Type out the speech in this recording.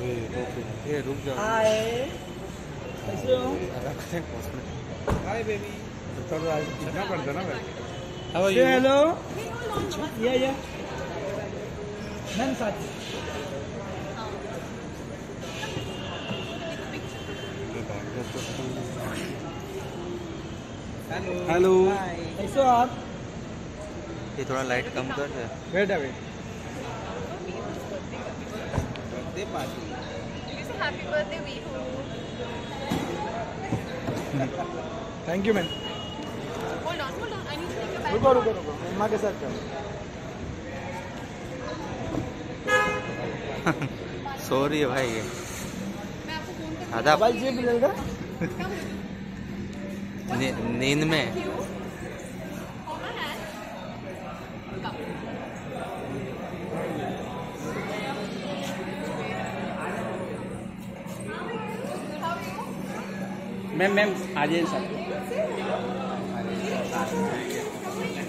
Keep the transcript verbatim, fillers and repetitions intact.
ये रुक जाओ। हाय, कैसे हो? Hi baby. तो आज कितना पड़ता ना भाई? How are you? Hello. Yeah, yeah. Ma'am साथ। हेलो। हेलो। कैसे हो आप? ये थोड़ा लाइट कम कर दे। Wait wait. Birthday party. Happy birthday Vihu. Thank you ma'am. Hold on hold on I need to take a रुको रुको रुको, मम्मा के साथ चलो। सॉरी भाई ये। मैं आपको फोन कर आधा भाई जी मिलेगा? नी, नींद में। मैम मैम आ जाइए सर।